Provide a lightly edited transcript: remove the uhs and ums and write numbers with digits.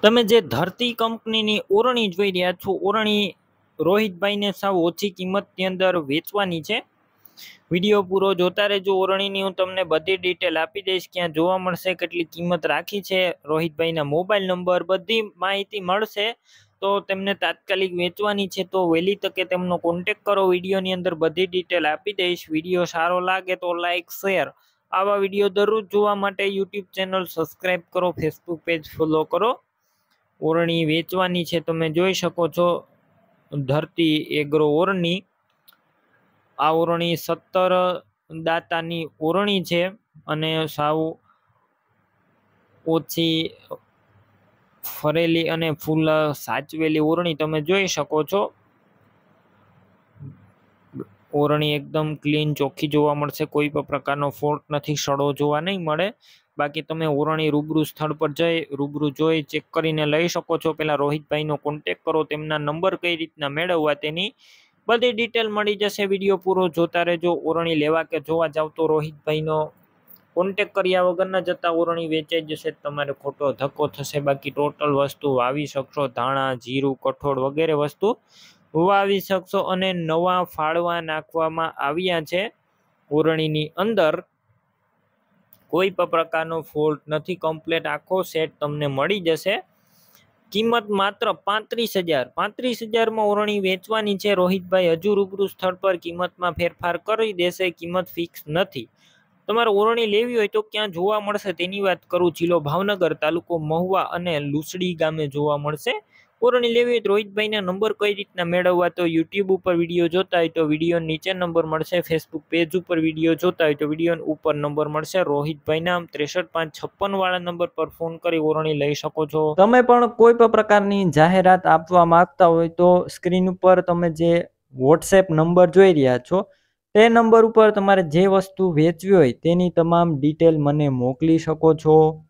તમે જે ધરતી કંપનીની ઓરણી જોઈ રહ્યા છો, ઓરણી રોહિતભાઈને સાવ ઓછી કિંમતની અંદર વેચવાની છે। વિડીયો પૂરો જોતા રહેજો। ઓરણીની હું તમને બધી ડિટેલ આપી દઈશ, ક્યાં જોવા મળશે, કેટલી કિંમત રાખી છે, રોહિતભાઈના મોબાઈલ નંબર, બધી માહિતી મળશે। તો તેમને તાત્કાલિક વેચવાની છે, તો વહેલી તકે તેમનો કોન્ટેક કરો। વિડીયોની અંદર બધી ડિટેલ આપી દઈશ। વિડીયો સારો લાગે તો લાઈક, શેર, આવા વિડીયો દરરોજ જોવા માટે યુટ્યુબ ચેનલ સબસ્ક્રાઈબ કરો, ફેસબુક પેજ ફોલો કરો। ઓરણી વેચવાની છે, તમે જોઈ શકો છો, ધરતી એગ્રો ઓરણી। આ ઓરણી 17 દાતાની ઓરણી છે અને સાવ ઓછી ફરેલી અને ફૂલ સાચવેલી ઓરણી તમે જોઈ શકો છો। ઓરણી એકદમ ક્લીન ચોખ્ખી જોવા મળશે, કોઈ પણ પ્રકારનો ફોલ્ટ નથી, સડો જોવા નહીં મળે। બાકી તમે ઓરણી રૂબરૂ સ્થળ પર જઈ રૂબરૂ જોઈ ચેક કરીને લઈ શકો છો। પહેલા રોહિતભાઈનો કોન્ટેક કરો, તેમના નંબર કઈ રીતના મેળવવા તેની બધી ડિટેલ મળી જશે। વિડીયો પૂરો જોતા રહેજો। ઓરણી લેવા કે જોવા જાવ તો રોહિતભાઈનો કોન્ટેક કર્યા વગર ન જતા, ઓરણી વેચાઈ જશે, તમારે ખોટો ધક્કો થશે। બાકી ટોટલ વસ્તુ વાવી શકશો, ધાણા, જીરું, કઠોળ વગેરે વસ્તુ વાવી શકશો અને નવા ફાળવા નાખવામાં આવ્યા છે। ઓરણીની અંદર કોઈ પણ પ્રકારનો ફોલ્ટ નથી, કમ્પ્લીટ આખો સેટ તમને મળી જશે। કિંમત માત્ર 35,000 માં ઓરણી વેચવાની છે। રોહિતભાઈ હજુ રૂબરૂ સ્થળ પર કિંમતમાં ફેરફાર કરી દેશે, કિંમત ફિક્સ નથી। તમારે ઓરણી લેવી હોય તો ક્યાં જોવા મળશે તેની વાત કરું। જિલ્લો ભાવનગર, તાલુકો મહુવા અને લુસડી ગામે જોવા મળશે। ઓરણી લેવી હોય તો રોહિતભાઈના નંબર કઈ રીતના મેળવવા, તો યુટ્યુબ ઉપર વિડીયો જોતા હોય તો વિડીયો નીચે નંબર મળશે, ફેસબુક પેજ ઉપર વિડીયો જોતા હોય તો વિડીયો ઉપર નંબર મળશે। રોહિતભાઈના 63,556 વાળા નંબર પર ફોન કરી ઓરણી લઈ શકો છો। તમે પણ કોઈ પણ પ્રકારની જાહેરાત આપવા માંગતા હોય તો સ્ક્રીન ઉપર તમે જે વોટ્સએપ નંબર જોઈ રહ્યા છો તે નંબર ઉપર તમારે જે વસ્તુ વેચવી હોય તેની તમામ ડિટેલ મને મોકલી શકો છો।